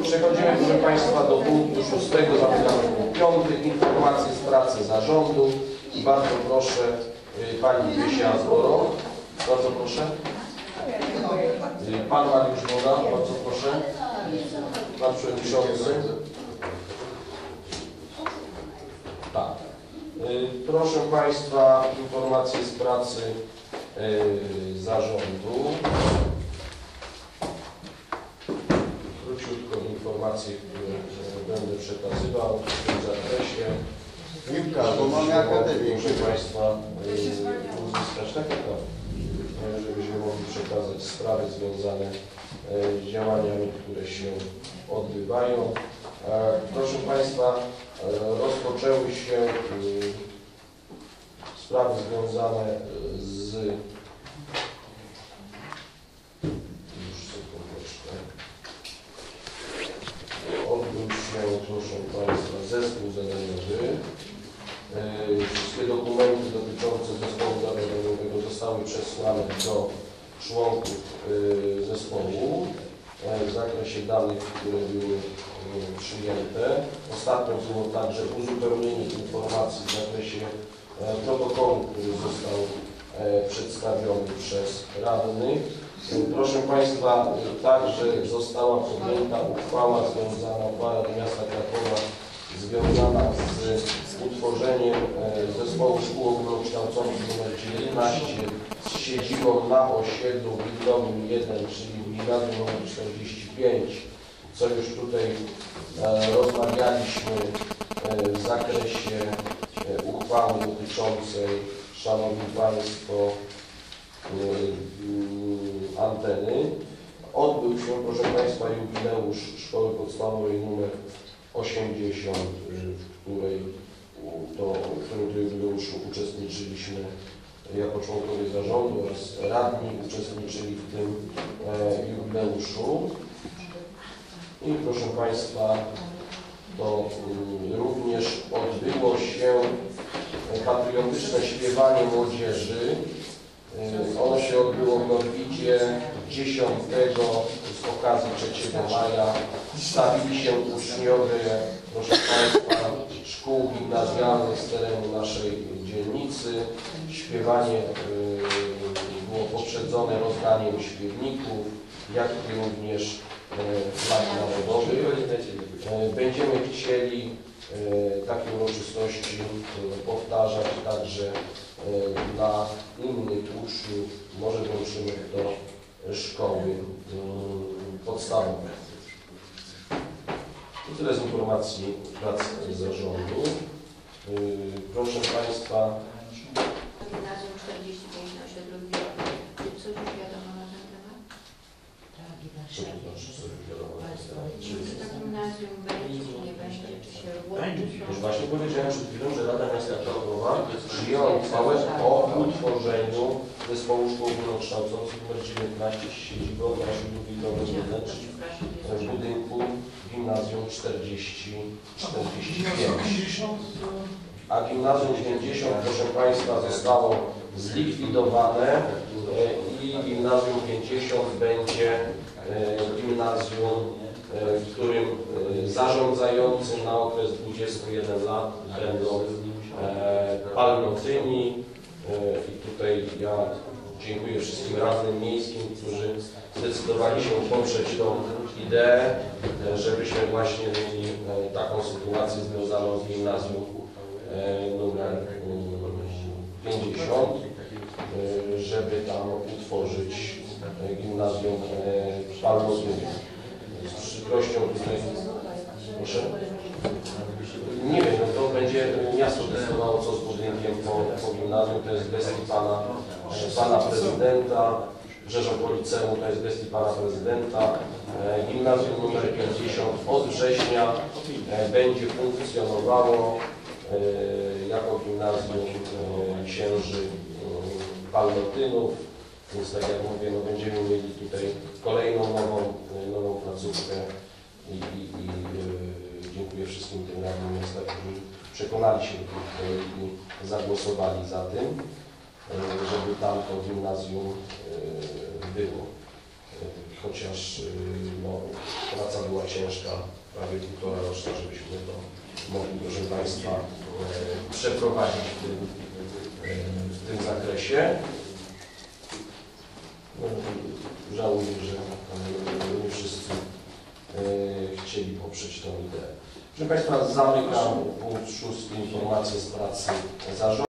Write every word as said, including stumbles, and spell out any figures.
przechodzimy, proszę Państwa, do punktu szóstego, zamykamy punkt piąty, informacje z pracy zarządu. I bardzo proszę Pani Krysia Zboro. Bardzo proszę. Pan Mariusz Woda, bardzo proszę. Pan Przewodniczący. Tak. Proszę Państwa, informacje z pracy zarządu. Króciutko informacje, które będę przekazywał w tym zakresie. Piłka, bo mamy akademię. Proszę Państwa, uzyskać takie to, żebyśmy mogli przekazać sprawy związane z działaniami, które się odbywają. Proszę Państwa, rozpoczęły się sprawy związane z już sekundeczkę. Odbył się, proszę Państwa, zespół zadaniowy. Wszystkie dokumenty dotyczące zespołu zadaniowego zostały przesłane do członków zespołu w zakresie danych, które były przyjęte. Ostatnio było także uzupełnienie informacji w zakresie protokołu, który został przedstawiony przez radnych. Proszę Państwa, także została podjęta uchwała związana, uchwała Rady Miasta Krakowa związana z utworzeniem zespołu szkół ogólnokształcących nr dziewiętnaście z siedzibą na osiedlu Widlowym jeden, czyli w gimnazjum nr czterdzieści pięć, co już tutaj rozmawialiśmy w zakresie uchwały dotyczącej, Szanowni Państwo, anteny. Odbył się, proszę Państwa, jubileusz Szkoły Podstawowej nr osiemdziesiąt, w której to, w którym jubileuszu uczestniczyliśmy jako członkowie zarządu oraz radni uczestniczyli w tym jubileuszu. I proszę Państwa, to również odbyło się patriotyczne śpiewanie młodzieży. Ono się odbyło w Norwidzie dziesiątego z okazji trzeciego maja. Stawili się uczniowie, proszę Państwa, szkół gimnazjalnych z terenu naszej dzielnicy. Śpiewanie było poprzedzone rozdaniem śpiewników, jak i również flag narodowych. Będziemy chcieli takie uroczystości powtarzać także dla innych uczniów, może włączymy do szkoły podstawowej. I tyle z informacji prac zarządu. Proszę Państwa. Gimnazjum czterdzieści pięć na osiedlu Widlowym. Czy coś już wiadomo na ten temat? Co to znaczy, co już wiadomo na ten temat? Czy to gimnazjum będzie, czy nie będzie, czy się łączy? Już właśnie powiedziałem przed chwilą, że Rada Miasta Krakowa przyjęła uchwałę o utworzeniu zespołu szkół ogólnokształcących nr dziewiętnaście z siedzibą na osiedlu Widlowym jeden, czyli w budynku gimnazjum czterdzieści pięć. A gimnazjum pięćdziesiąt, proszę Państwa, zostało zlikwidowane i gimnazjum pięćdziesiąt będzie gimnazjum, w którym zarządzający na okres dwudziestu jeden lat będą palnotyni. I tutaj ja dziękuję wszystkim radnym miejskim, którzy zdecydowali się poprzeć tą ideę, żebyśmy właśnie mieli taką sytuację związaną z gimnazjum numer pięćdziesiąt, żeby tam utworzyć gimnazjum palnotynów. Z przykrością tutaj, proszę, nie wiem, no to będzie miasto decydowało, co z budynkiem po, po gimnazjum, to jest w gestii pana, pana prezydenta. Rzeszopoliceum to jest w gestii pana prezydenta. Gimnazjum numer pięćdziesiąt od września będzie funkcjonowało jako gimnazjum księży palnotynów. Więc tak jak mówię, no będziemy mieli tutaj kolejną nową, nową placówkę i, i, i yy, dziękuję wszystkim tym radnym miasta, którzy przekonali się do tych projektów i zagłosowali za tym, yy, żeby tam to gimnazjum yy, było. Yy, chociaż y, no, praca była ciężka, prawie półtora roczna, żebyśmy to mogli, proszę Państwa, e, przeprowadzić w tym, e, w tym zakresie. No, żałuję, że e, nie wszyscy e, chcieli poprzeć tę ideę. Proszę Państwa, zamykam punkt szósty, informacje z pracy zarządu.